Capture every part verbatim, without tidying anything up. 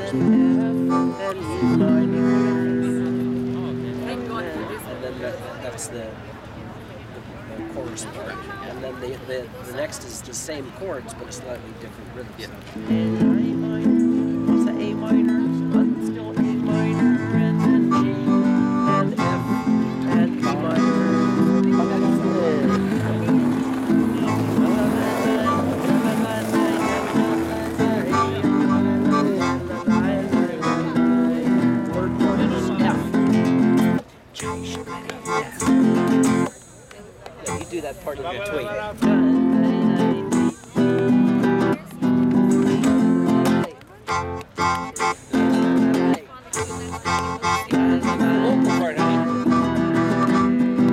And then that, that's the, the chorus part. And then the, the, the next is the same chords, but a slightly different rhythm. Yeah. It's a A minor, but still A minor, and then G, and F, and E minor. Third chord is F. Yeah, you do that part of the tweet. Vocal part, honey.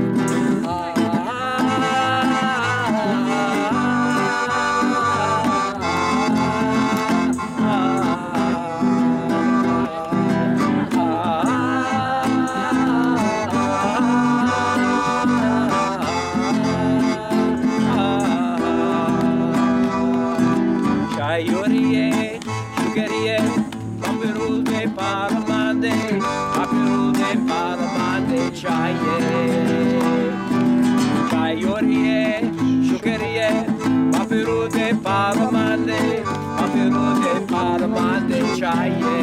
Chayorie, sugarie, papirude, paramande, papirude, paramande, chaye. Chayorie, sugarie, papirude, paramande, papirude, paramande, chaye.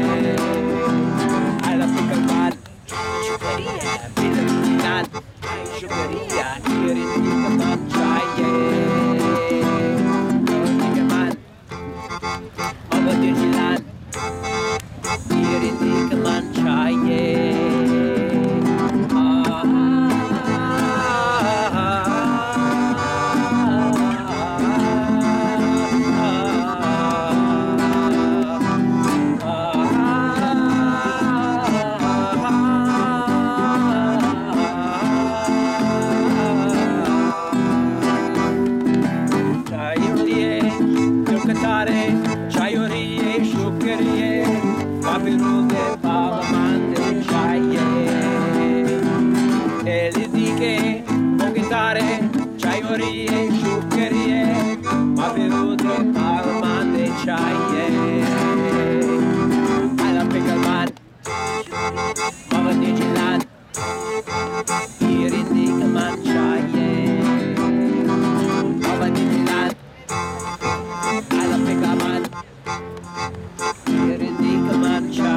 I love pickle man, sugaria, pilakinan, sugaria, irin pickle chaye. Digilan, irin di kaman chaye. Chayorie, Yokatare, Chayorie, Shukerie, Papirude, Palamande, Chaye. Elidike, Mokitare, Chayorie, Shukerie, Papirude, Palamande, Chaye. Alla Pickelman, Mama Digilan, Irindika Man Chaye. Mama Digilan, Alla Pickelman, Irindika Man Chaye.